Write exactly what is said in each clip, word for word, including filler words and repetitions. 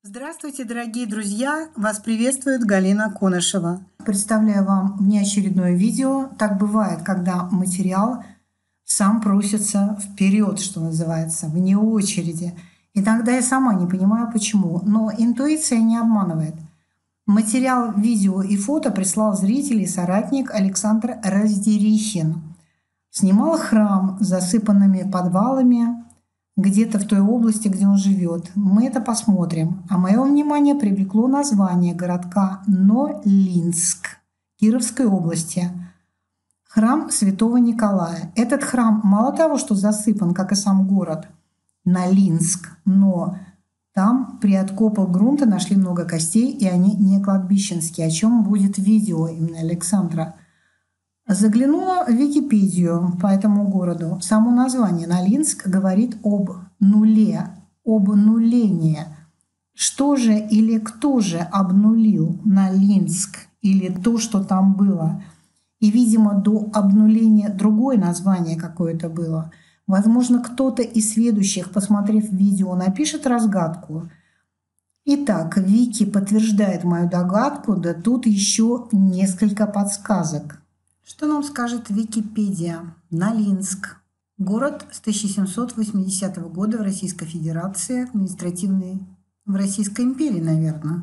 Здравствуйте, дорогие друзья! Вас приветствует Галина Конышева. Представляю вам внеочередное видео. Так бывает, когда материал сам просится вперед, что называется, вне очереди. Иногда я сама не понимаю, почему, но интуиция не обманывает. Материал, видео и фото прислал зритель и соратник Александр Раздерихин. Снимал храм с засыпанными подвалами, где-то в той области, где он живет. Мы это посмотрим. А мое внимание привлекло название городка Нолинск Кировской области. Храм Святого Николая. Этот храм мало того, что засыпан, как и сам город Нолинск, но там при откопах грунта нашли много костей, и они не кладбищенские, о чем будет видео именно Александра. Заглянула в Википедию по этому городу. Само название Нолинск говорит об нуле, об нулении. Что же или кто же обнулил Нолинск или то, что там было? И, видимо, до обнуления другое название какое-то было. Возможно, кто-то из сведущих, посмотрев видео, напишет разгадку. Итак, Вики подтверждает мою догадку, да тут еще несколько подсказок. Что нам скажет Википедия? Нолинск. Город с тысяча семьсот восьмидесятого года в Российской Федерации, административный, в Российской империи, наверное,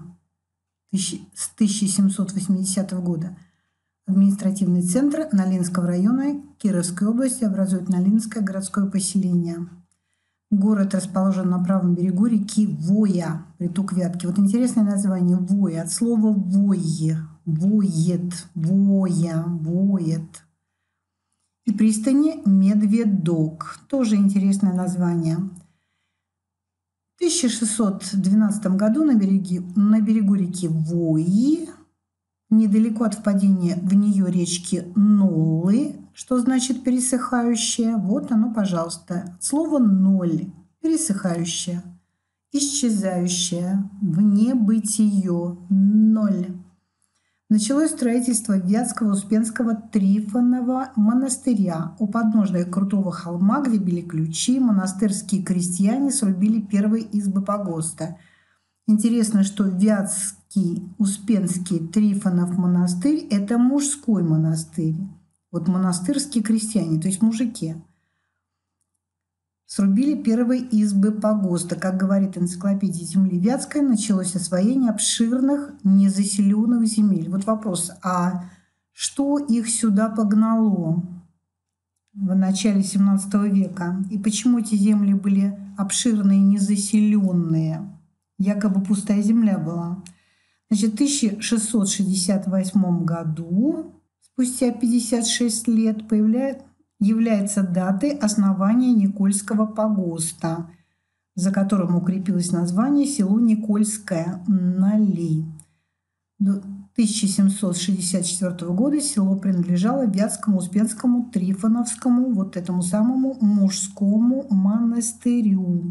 с тысяча семьсот восьмидесятого года. Административный центр Нолинского района Кировской области образует Нолинское городское поселение. Город расположен на правом берегу реки Воя, приток Вятки. Вот интересное название Воя, от слова «вой». Воет, воя, воет. И пристани Медведок. Тоже интересное название. В тысяча шестьсот двенадцатом году на, береге, на берегу реки Вои, недалеко от впадения в нее речки Ноллы, что значит пересыхающая, вот оно, пожалуйста, слово «ноль», пересыхающая, исчезающая, в небытие, ноль. Началось строительство Вятского Успенского Трифонова монастыря. У подножия крутого холма, где били ключи, монастырские крестьяне срубили первые избы погоста. Интересно, что Вятский Успенский Трифонов монастырь – это мужской монастырь. Вот монастырские крестьяне, то есть мужики. Срубили первые избы погоста. Как говорит энциклопедия земли Вятской, началось освоение обширных незаселенных земель. Вот вопрос, а что их сюда погнало в начале семнадцатого века? И почему эти земли были обширные, незаселенные? Якобы пустая земля была. Значит, в тысяча шестьсот шестьдесят восьмом году, спустя пятьдесят шесть лет, появляется является датой основания Никольского погоста, за которым укрепилось название село Никольское Ноли. До тысяча семьсот шестьдесят четвёртого года село принадлежало Вятскому Успенскому Трифоновскому, вот этому самому мужскому монастырю.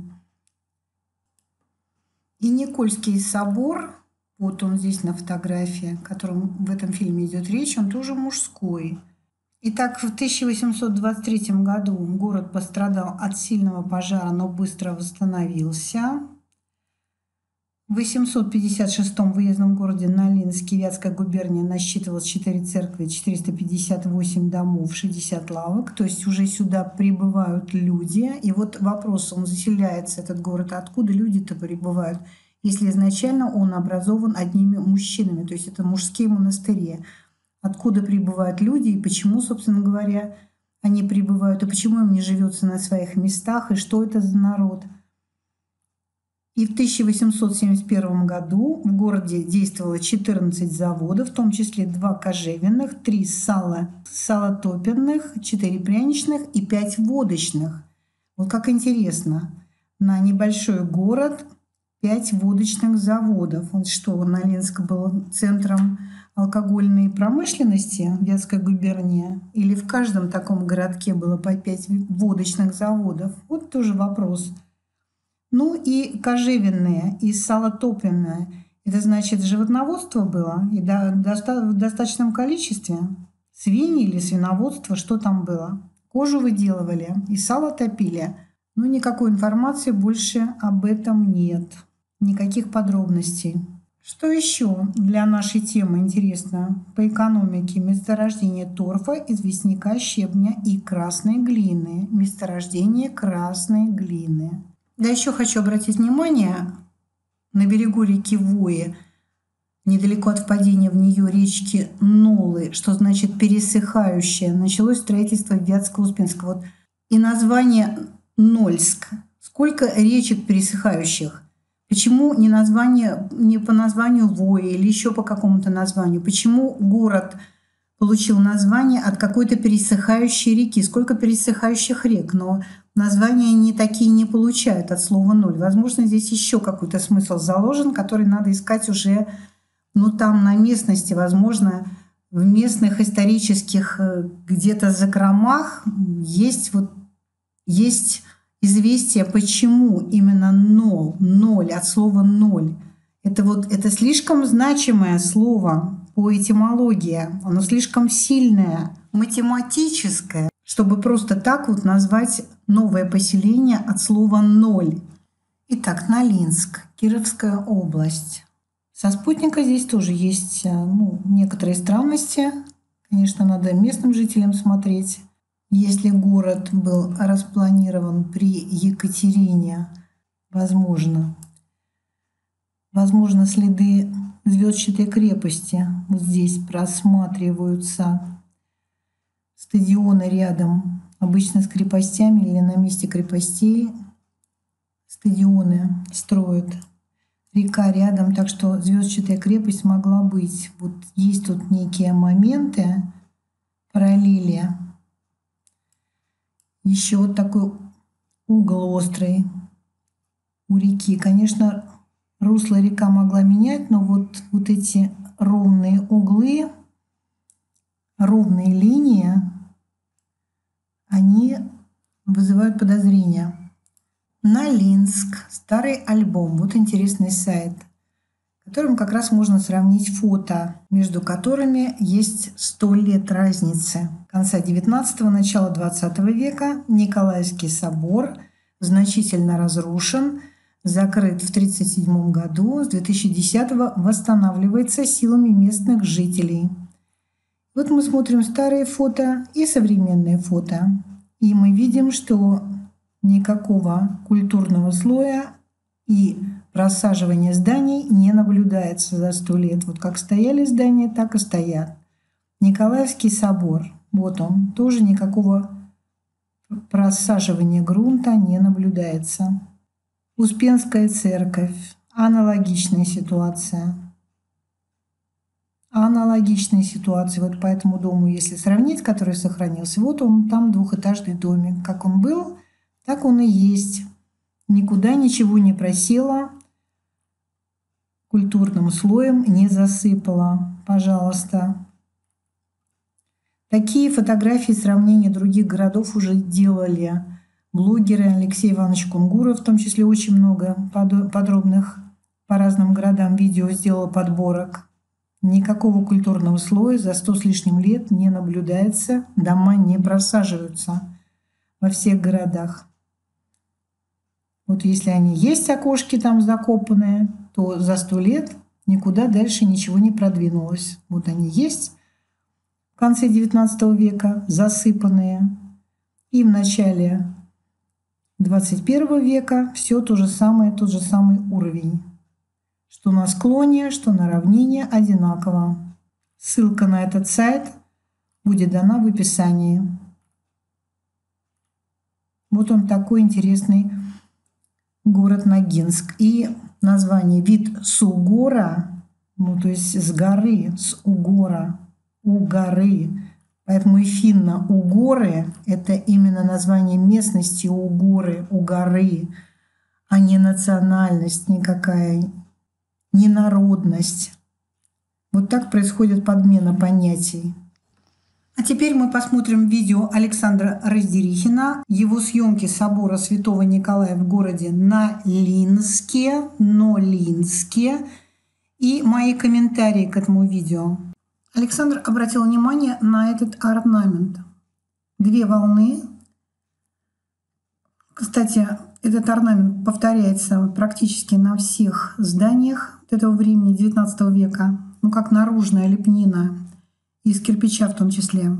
И Никольский собор, вот он здесь на фотографии, о котором в этом фильме идет речь, он тоже мужской. Итак, в тысяча восемьсот двадцать третьем году город пострадал от сильного пожара, но быстро восстановился. В восемьсот пятьдесят шестом в уездном городе Нолинске Вятская губерния насчитывалась четыре церкви, четыреста пятьдесят восемь домов, шестьдесят лавок. То есть уже сюда прибывают люди. И вот вопрос, он заселяется, этот город, откуда люди-то прибывают, если изначально он образован одними мужчинами, то есть это мужские монастыри. Откуда прибывают люди и почему, собственно говоря, они прибывают, и почему им не живется на своих местах, и что это за народ. И в тысяча восемьсот семьдесят первом году в городе действовало четырнадцать заводов, в том числе два кожевенных, три сало, салотопенных, четыре пряничных и пять водочных. Вот как интересно, на небольшой город пять водочных заводов. Вот что, Нолинск был центром алкогольной промышленности, Вятская губерния, или в каждом таком городке было по пять водочных заводов? Вот тоже вопрос. Ну и кожевенные, и салотопенные. Это значит, животноводство было и до, доста, в достаточном количестве. Свиньи или свиноводство, что там было? Кожу выделывали и сало топили. Но никакой информации больше об этом нет. никаких подробностей. Что еще для нашей темы интересно? По экономике месторождение торфа, известняка, щебня и красной глины. Месторождение красной глины. Да, еще хочу обратить внимание, на берегу реки Вои, недалеко от впадения в нее речки Нолы, что значит пересыхающая, началось строительство Вятско-Успенского. Вот и название Нольск. Сколько речек пересыхающих? Почему не название, не по названию Вои или еще по какому-то названию? Почему город получил название от какой-то пересыхающей реки? Сколько пересыхающих рек? Но названия они такие не получают от слова «ноль». Возможно, здесь еще какой-то смысл заложен, который надо искать уже, ну, там на местности, возможно, в местных исторических где-то закромах есть вот есть известие, почему именно ноль, ноль от слова ноль. Это вот это слишком значимое слово по этимологии, оно слишком сильное, математическое, чтобы просто так вот назвать новое поселение от слова ноль. Итак, Нолинск, Кировская область. Со спутника здесь тоже есть, ну, некоторые странности. Конечно, надо местным жителям смотреть. Если город был распланирован при Екатерине, возможно, возможно, следы звездчатой крепости вот здесь просматриваются. Стадионы рядом, обычно с крепостями или на месте крепостей стадионы строят. Река рядом, так что звездчатая крепость могла быть. Вот есть тут некие моменты, параллели. Еще вот такой угол острый у реки. Конечно, русло река могла менять, но вот, вот эти ровные углы, ровные линии, они вызывают подозрения. Нолинск. Старый альбом. Вот интересный сайт, в котором как раз можно сравнить фото, между которыми есть сто лет разницы. Конца девятнадцатого, начала двадцатого века. Николаевский собор значительно разрушен, закрыт в тридцать седьмом году, с две тысячи десятого восстанавливается силами местных жителей. Вот мы смотрим старые фото и современные фото, и мы видим, что никакого культурного слоя и просаживания зданий не наблюдается за сто лет. Вот как стояли здания, так и стоят. Николаевский собор, вот он, тоже никакого просаживания грунта не наблюдается. Успенская церковь, аналогичная ситуация. Аналогичная ситуация. Вот по этому дому, если сравнить, который сохранился, вот он, там двухэтажный домик. Как он был, так он и есть. Никуда ничего не просело, культурным слоем не засыпало. Пожалуйста. Такие фотографии сравнения других городов уже делали блогеры. Алексей Иванович Кунгуров, в том числе, очень много подробных по разным городам видео сделал, подборок. Никакого культурного слоя за сто с лишним лет не наблюдается, дома не просаживаются во всех городах. Вот если они есть, окошки там закопанные, то за сто лет никуда дальше ничего не продвинулось. Вот они есть в конце девятнадцатого века, засыпанные. И в начале двадцать первого века все то же самое, тот же самый уровень. Что на склоне, что на равнине одинаково. Ссылка на этот сайт будет дана в описании. Вот он такой интересный город Ногинск. И название вид с угора, ну то есть с горы, с угора, у горы. Поэтому и финно-угоры — это именно название местности угоры, у горы, а не национальность никакая, не народность. Вот так происходит подмена понятий. А теперь мы посмотрим видео Александра Раздерихина, его съемки собора Святого Николая в городе Нолинске, Нолинске и мои комментарии к этому видео. Александр обратил внимание на этот орнамент. Две волны. Кстати, Этот орнамент повторяется практически на всех зданиях этого времени, девятнадцатого века, ну как наружная лепнина, из кирпича в том числе.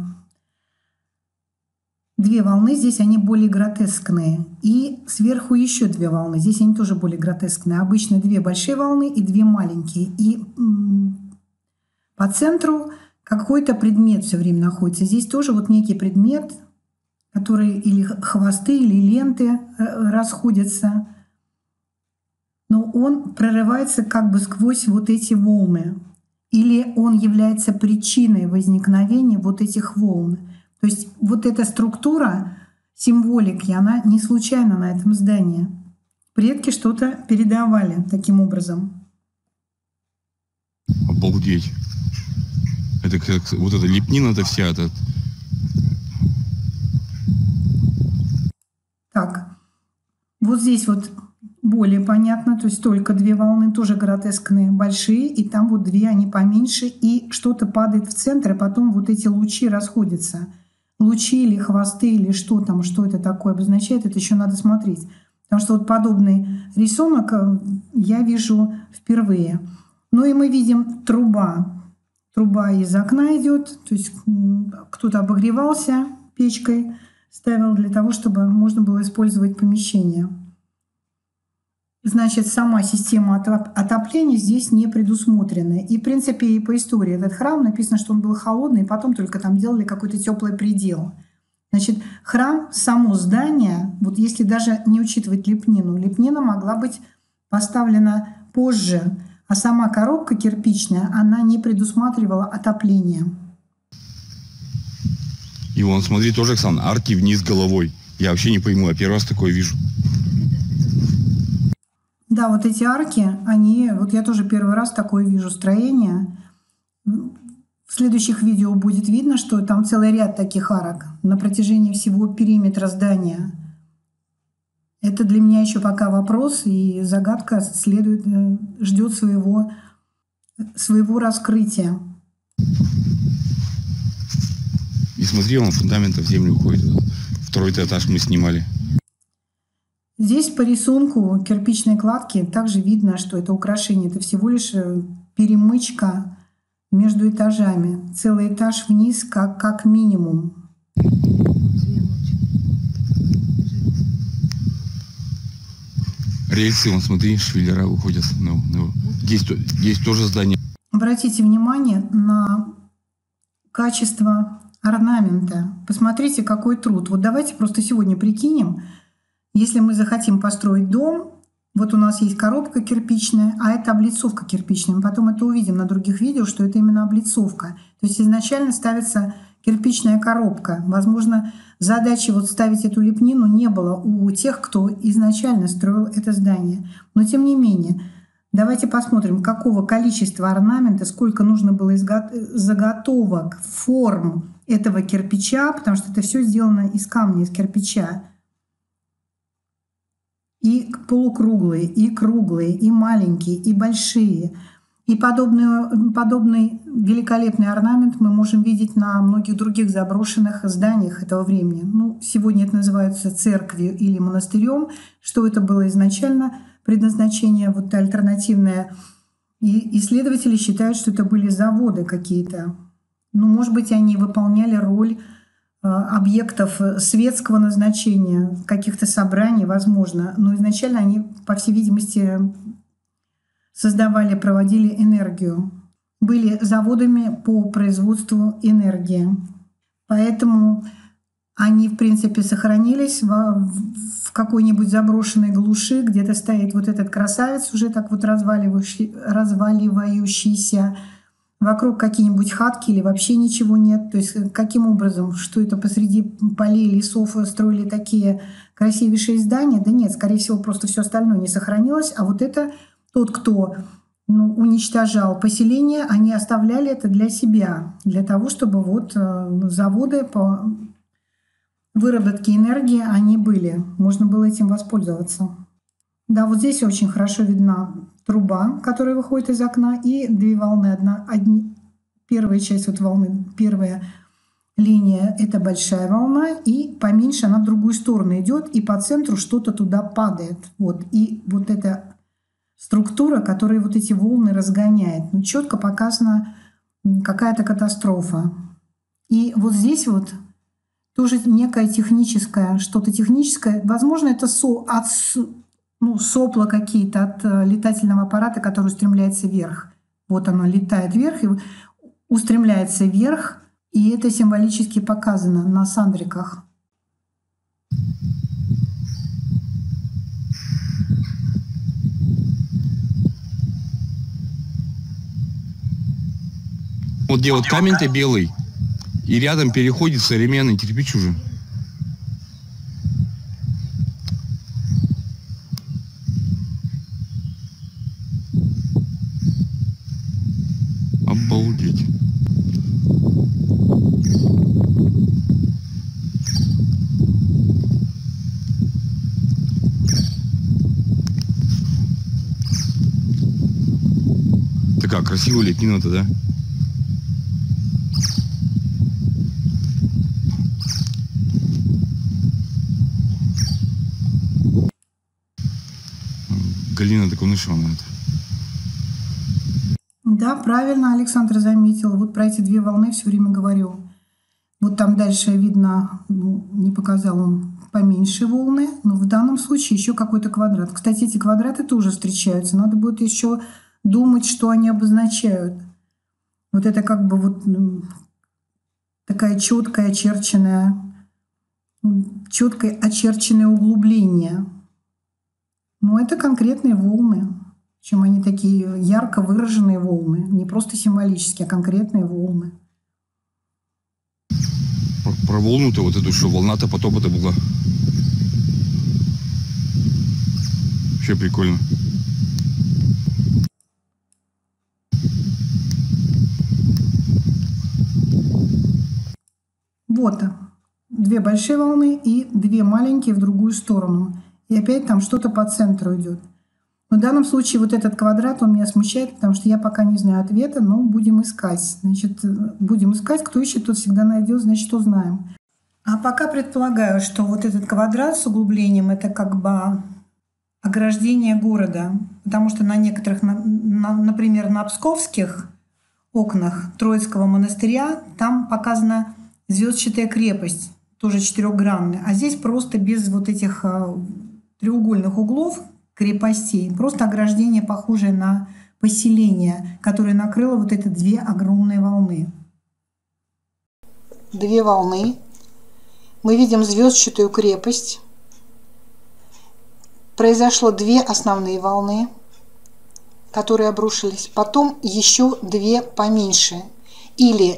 Две волны здесь, они более гротескные. И сверху еще две волны. Здесь они тоже более гротескные. Обычно две большие волны и две маленькие. И по центру какой-то предмет все время находится. Здесь тоже вот некий предмет, который или хвосты, или ленты расходятся. Но он прорывается как бы сквозь вот эти волны. Или он является причиной возникновения вот этих волн. То есть вот эта структура символики, она не случайна на этом здании. Предки что-то передавали таким образом. Обалдеть. Это как вот эта лепнина-то вся. Это... Так, вот здесь вот более понятно, то есть только две волны, тоже гротескные, большие, и там вот две, они поменьше, и что-то падает в центр, и потом вот эти лучи расходятся. Лучи или хвосты, или что там, что это такое обозначает, это еще надо смотреть. Потому что вот подобный рисунок я вижу впервые. Ну и мы видим труба. Труба из окна идет, то есть кто-то обогревался печкой, ставил для того, чтобы можно было использовать помещение. Значит, сама система отопления здесь не предусмотрена. И, в принципе, и по истории этот храм написано, что он был холодный, и потом только там делали какой-то теплый предел. Значит, храм, само здание, вот если даже не учитывать лепнину, лепнина могла быть поставлена позже, а сама коробка кирпичная, она не предусматривала отопление. И вон, смотри, тоже, Оксан, арки вниз головой. Я вообще не пойму, я первый раз такое вижу. Да, вот эти арки, они, вот я тоже первый раз такое вижу строение. В следующих видео будет видно, что там целый ряд таких арок на протяжении всего периметра здания. Это для меня еще пока вопрос, и загадка следует, ждет своего, своего раскрытия. И смотри, он фундамент в землю уходит. Второй этаж мы снимали. Здесь по рисунку кирпичной кладки также видно, что это украшение. Это всего лишь перемычка между этажами. Целый этаж вниз как, как минимум. Рельсы, вон, смотри, швеллера уходят. Ну, ну. Есть, есть тоже здание. Обратите внимание на качество орнамента. Посмотрите, какой труд. Вот давайте просто сегодня прикинем. Если мы захотим построить дом, вот у нас есть коробка кирпичная, а это облицовка кирпичная. Мы потом это увидим на других видео, что это именно облицовка. То есть изначально ставится кирпичная коробка. Возможно, задачи вот ставить эту лепнину не было у тех, кто изначально строил это здание. Но тем не менее, давайте посмотрим, какого количества орнамента, сколько нужно было заготовок, форм этого кирпича, потому что это все сделано из камня, из кирпича. И полукруглые, и круглые, и маленькие, и большие. И подобный, подобный великолепный орнамент мы можем видеть на многих других заброшенных зданиях этого времени. Ну, сегодня это называется церковью или монастырем. Что это было изначально, предназначение вот альтернативное. И исследователи считают, что это были заводы какие-то. Ну, может быть, они выполняли роль объектов светского назначения, каких-то собраний, возможно. Но изначально они, по всей видимости, создавали, проводили энергию. Были заводами по производству энергии. Поэтому они, в принципе, сохранились в, в какой-нибудь заброшенной глуши, где-то стоит вот этот красавец, уже так вот разваливающий, разваливающийся. Вокруг какие-нибудь хатки или вообще ничего нет. То есть каким образом, что это посреди полей, лесов строили такие красивейшие здания? Да нет, скорее всего, просто все остальное не сохранилось. А вот это тот, кто ну, уничтожал поселение, они оставляли это для себя, для того, чтобы вот заводы по выработке энергии они были. Можно было этим воспользоваться. Да, вот здесь очень хорошо видна труба, которая выходит из окна, и две волны. Одна, одни, первая часть вот волны, первая линия — это большая волна, и поменьше она в другую сторону идет, и по центру что-то туда падает. Вот. И вот эта структура, которая вот эти волны разгоняет. Ну, четко показана какая-то катастрофа. И вот здесь вот тоже некое техническое, что-то техническое. Возможно, это со, от ну, сопла какие-то от летательного аппарата, который устремляется вверх. Вот оно летает вверх и устремляется вверх. И это символически показано на сандриках. Вот где вот камень-то белый, и рядом переходит современный кирпич уже. Обалдеть. Такая красивая лепнина-то, да? Галина Конышева, наверное. Да, правильно Александр заметил. Вот про эти две волны все время говорю. Вот там дальше видно, ну, не показал он поменьше волны, но в данном случае еще какой-то квадрат. Кстати, эти квадраты тоже встречаются. Надо будет еще думать, что они обозначают. Вот это как бы вот такая четкая очерченная, четкое очерченное углубление. Но это конкретные волны. Причем они такие ярко выраженные волны. Не просто символические, а конкретные волны. Про, про волну-то вот эту, что волна-то потопа-то была. Вообще прикольно. Вот две большие волны и две маленькие в другую сторону. И опять там что-то по центру идет. Но в данном случае вот этот квадрат, он меня смущает, потому что я пока не знаю ответа, но будем искать. Значит, будем искать. Кто ищет, тот всегда найдет, значит, узнаем. А пока предполагаю, что вот этот квадрат с углублением — это как бы ограждение города. Потому что на некоторых, на, на, например, на псковских окнах Троицкого монастыря там показана звездчатая крепость, тоже четырехгранная. А здесь просто без вот этих треугольных углов крепостей, просто ограждение, похожее на поселение, которое накрыло вот эти две огромные волны. Две волны. Мы видим звездчатую крепость. Произошло две основные волны, которые обрушились. Потом еще две поменьше. Или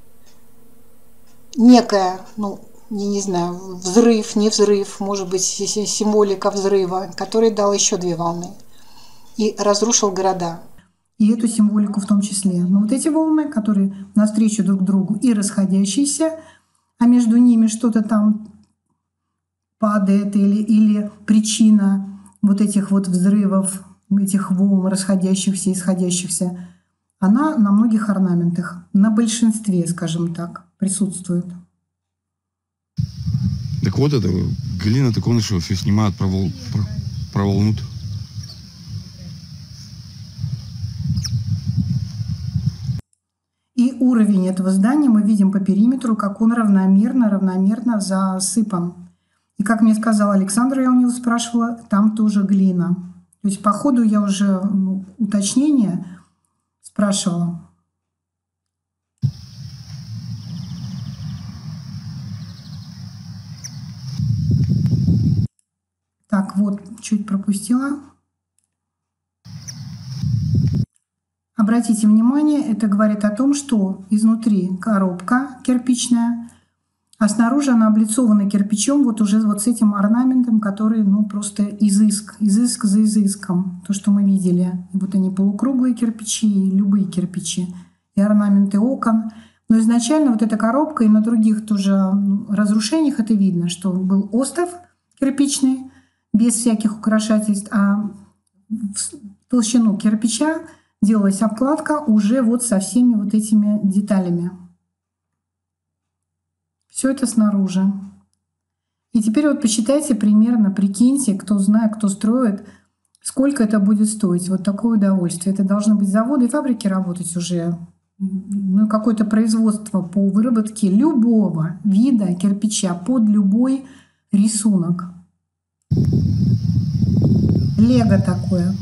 некая, ну, я не знаю, взрыв, не взрыв, может быть, символика взрыва, который дал еще две волны и разрушил города. И эту символику в том числе. Но вот эти волны, которые навстречу друг другу и расходящиеся, а между ними что-то там падает или, или причина вот этих вот взрывов, этих волн расходящихся и исходящихся, она на многих орнаментах, на большинстве, скажем так, присутствует. Так вот это, Галина Конышева все снимает про, вол, про, про волну. И уровень этого здания мы видим по периметру, как он равномерно, равномерно засыпан. И как мне сказал Александр, я у него спрашивала, там тоже глина. То есть по ходу я уже ну, уточнение спрашивала. Так, вот, чуть пропустила. Обратите внимание, это говорит о том, что изнутри коробка кирпичная, а снаружи она облицована кирпичом вот уже вот с этим орнаментом, который, ну, просто изыск, изыск за изыском. То, что мы видели. Вот они полукруглые кирпичи, любые кирпичи, и орнаменты окон. Но изначально вот эта коробка, и на других тоже разрушениях это видно, что был остов кирпичный, без всяких украшательств, а в толщину кирпича делалась обкладка уже вот со всеми вот этими деталями. Все это снаружи. И теперь вот посчитайте примерно, прикиньте, кто знает, кто строит, сколько это будет стоить. Вот такое удовольствие. Это должны быть заводы и фабрики работать уже. Ну, какое-то производство по выработке любого вида кирпича под любой рисунок. Лего такое.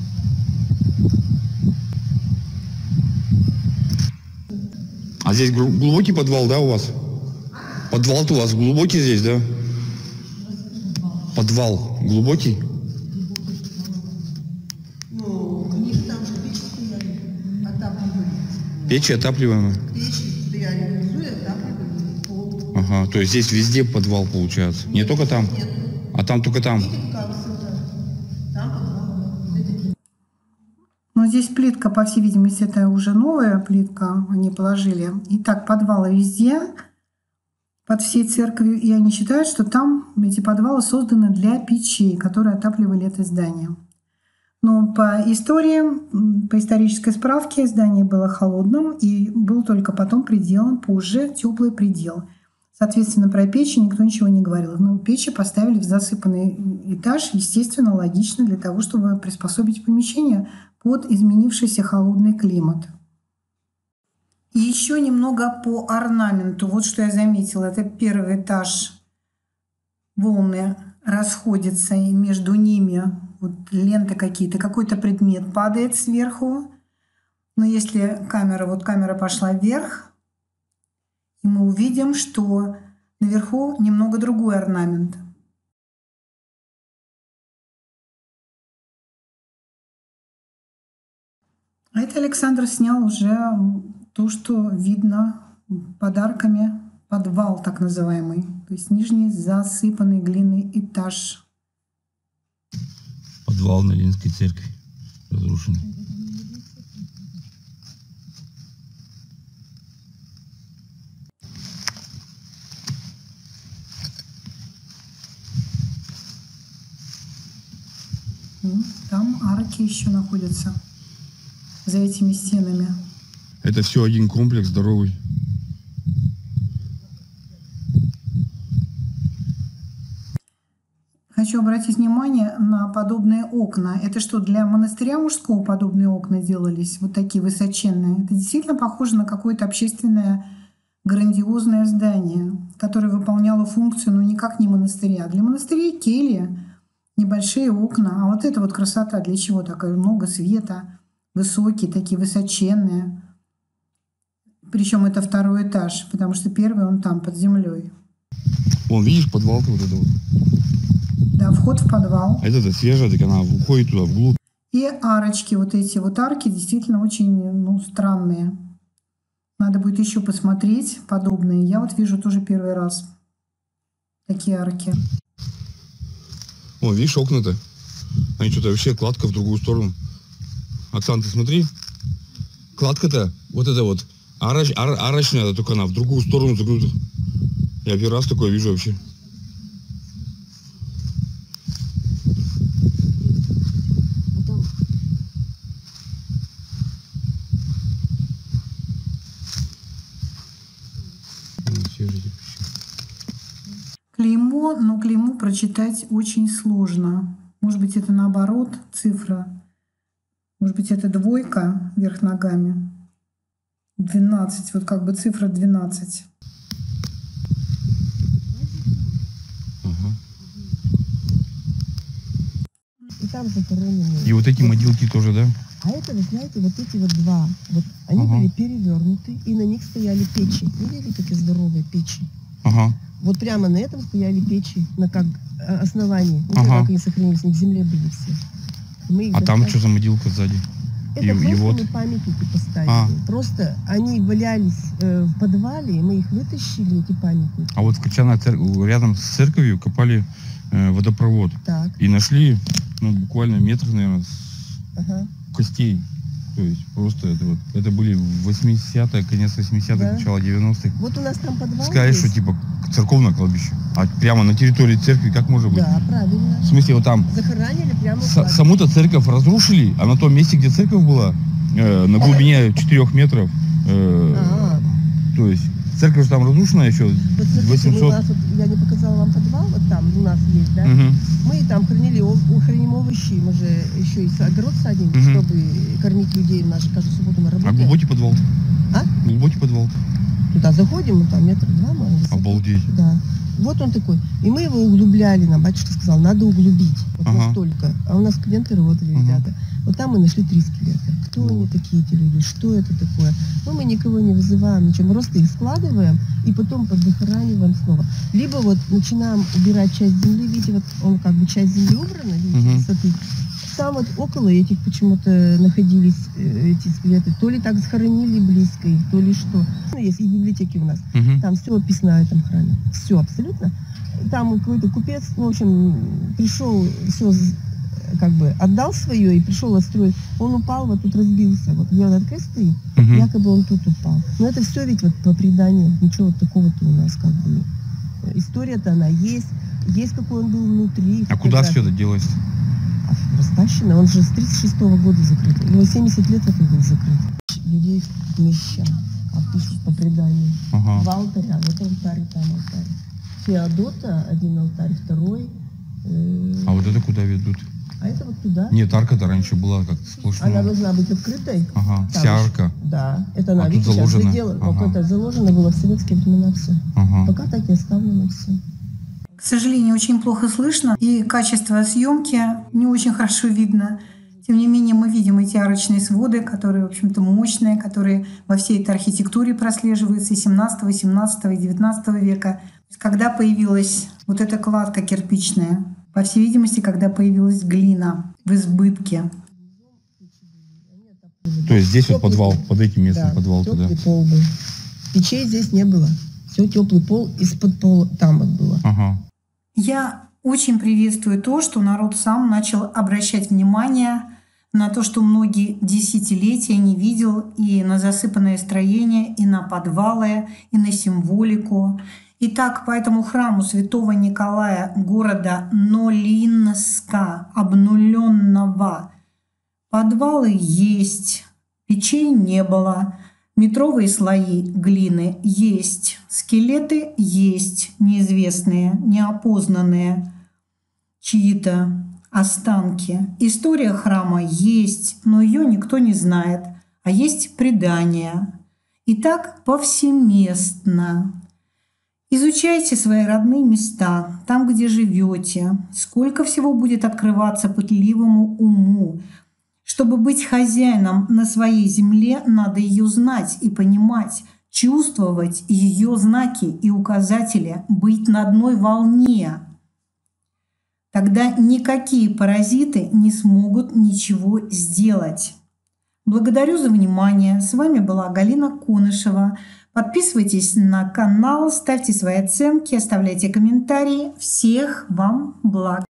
А здесь глубокий подвал, да, у вас? Подвал-то у вас глубокий здесь, да? Подвал глубокий? Ну, у них там же печи стояли, отапливали. Печи отапливаемые? Печи стояли внизу и отапливали пол. Ага, то есть здесь везде подвал получается? Не Нет, только там? Нет. А там только там? Видите, какая высота? Там подвал. Но здесь плитка, по всей видимости, это уже новая плитка, они положили. Итак, подвалы везде, под всей церковью. И они считают, что там эти подвалы созданы для печей, которые отапливали это здание. Но по истории, по исторической справке, здание было холодным и был только потом приделан позже теплый предел. Соответственно, про печи никто ничего не говорил. Но печи поставили в засыпанный этаж, естественно, логично, для того, чтобы приспособить помещение под изменившийся холодный климат. И еще немного по орнаменту. Вот что я заметила. Это первый этаж. Волны расходятся, и между ними вот ленты какие-то. Какой-то предмет падает сверху. Но если камера, вот камера пошла вверх, и мы увидим, что наверху немного другой орнамент. А это Александр снял уже то, что видно подарками, подвал так называемый, то есть нижний засыпанный глиной этаж. Подвал на Ленинской церкви разрушенный. Там арки еще находятся за этими стенами. Это все один комплекс здоровый. Хочу обратить внимание на подобные окна. Это что, для монастыря мужского подобные окна делались? Вот такие высоченные. Это действительно похоже на какое-то общественное грандиозное здание, которое выполняло функцию, ну, никак не монастыря. Для монастырей келья, небольшие окна. А вот это вот красота. Для чего такая? Много света, высокие, такие высоченные. Причем это второй этаж, потому что первый он там, под землей. Вон, видишь, подвал-то вот это вот. Да, вход в подвал. Это-то свежая, так она уходит туда, вглубь. И арочки, вот эти вот арки действительно очень, ну, странные. Надо будет еще посмотреть подобные. Я вот вижу тоже первый раз такие арки. О, видишь, окна-то? Они что-то вообще, кладка в другую сторону. Оксан, ты смотри. Кладка-то, вот это вот, ароч, ар, арочная, только она в другую сторону загнута. Я первый раз такое вижу вообще. Клеймо, но клеймо прочитать очень сложно. Может быть, это наоборот цифра. Может быть, это двойка вверх ногами. двенадцать, вот как бы цифра двенадцать. Ага. И там захоронены. И вот эти могилки тоже, да? А это, вы знаете, вот эти вот два, вот они Ага. были перевернуты, и на них стояли печи. Видели, какие здоровые печи? Ага. Вот прямо на этом стояли печи, на как э, основании. Вот Ага. как они сохранились, они в земле были все. Мы их А там достали. что за могилка сзади? Это и- просто и вот. мы памятники поставили. А. Просто они валялись э, в подвале, и мы их вытащили, эти памятники. А вот в Кочана рядом с церковью копали э, водопровод. Так, И нашли, ну, буквально метр, наверное, с ага. костей. То есть просто это вот, это были восьмидесятые, конец восьмидесятых, Да. начало девяностых. Вот у нас там подвал Сказали, есть. что типа церковное кладбище. А прямо на территории церкви как может быть? Да, правильно. В смысле, вот там Захоронили прямо в с- кладбище. саму-то церковь разрушили, а на том месте, где церковь была, э, на глубине четырёх метров, э, А, то есть Церковь же там разрушена еще Вот смотрите, у восемьсот. нас, вот, я не показала вам подвал, вот там у нас есть, да? Мгм. Мы там хранили, о- храним овощи, мы же еще и огород садим, Мгм. чтобы кормить людей. У нас же каждую субботу мы А работаем. глубокий подвал? А? Глубокий подвал. Туда заходим, там метр два, наверное, высоты. Обалдеть. Да. Вот он такой. И мы его углубляли, нам батюшка сказал, надо углубить. Вот Ага. настолько. А у нас студенты работали, Ага. ребята. Вот там мы нашли три скелета. Кто Вот. они такие, эти люди? Что это такое? Ну, мы никого не вызываем, ничего. Мы просто их складываем и потом подзахораниваем снова. Либо вот начинаем убирать часть земли. Видите, вот он как бы часть земли убрана, видите, Мгм. высоты. Там вот около этих почему-то находились э, эти скелеты. То ли так схоронили близко их, то ли что. Ну, есть и библиотеки у нас. Мгм. Там все описано о этом храме. Все абсолютно. Там какой-то купец, ну, в общем, пришел, все как бы отдал свое и пришел отстроить. Он упал, вот тут разбился. Вот где он открыт стоит, Мгм. якобы он тут упал. Но это все ведь вот по преданию. Ничего вот такого-то у нас как бы. История-то она есть. Есть какой он был внутри. А куда фотографии. все это делось? А растащено. Он же с тридцать шестого года закрыт. У него семьдесят лет это был закрыт. Людей вмещал. А пишут по преданию. Ага. Два алтаря. Вот алтарь, там алтарь. Феодота, один алтарь, второй. э, А вот это куда ведут? а это вот туда. Нет, арка-то раньше была как-то сплошная. Она должна быть открытой. Ага, Там вся же- арка. Да. Это она, А тут видите, сейчас заложено? сделано. Ага. Это заложено было в советские времена все. Ага. Пока так и оставлено все. К сожалению, очень плохо слышно, и качество съемки не очень хорошо видно. Тем не менее, мы видим эти арочные своды, которые, в общем-то, мощные, которые во всей этой архитектуре прослеживаются и семнадцатого, семнадцатого, и девятнадцатого века. Когда появилась вот эта кладка кирпичная, по всей видимости, когда появилась глина в избытке. То есть здесь вот Теплый подвал, пол. под этим местом Да, подвал туда. теплый пол был. Печей здесь не было. Все теплый пол из-под пола там вот было. Ага. Я очень приветствую то, что народ сам начал обращать внимание на то, что многие десятилетия не видел, и на засыпанное строение, и на подвалы, и на символику. Итак, по этому храму святого Николая города Нолинска, обнуленного, подвалы есть, печей не было, метровые слои глины есть, скелеты есть, неизвестные, неопознанные, чьи-то останки. История храма есть, но ее никто не знает, а есть предания. И так повсеместно. Изучайте свои родные места, там, где живете. Сколько всего будет открываться пытливому уму. Чтобы быть хозяином на своей земле, надо ее знать и понимать, чувствовать ее знаки и указатели, быть на одной волне. Тогда никакие паразиты не смогут ничего сделать. Благодарю за внимание. С вами была Галина Конышева. Подписывайтесь на канал, ставьте свои оценки, оставляйте комментарии. Всех вам благ!